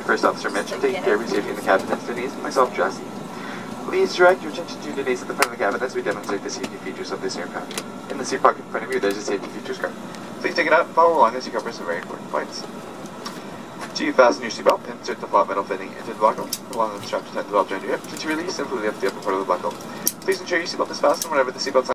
First Officer Mitch, taking care of your safety in the cabin. That's Denise and myself, Jess. Please direct your attention to Denise at the front of the cabin as we demonstrate the safety features of this aircraft. In the seat pocket in front of you, there's a safety features card. Please take it out and follow along as you cover some very important points. To fasten your seatbelt, insert the flat metal fitting into the buckle, along with the strap to tighten the belt around your hip. To release, simply lift the upper part of the buckle. Please ensure your seatbelt is fastened whenever the seatbelt sign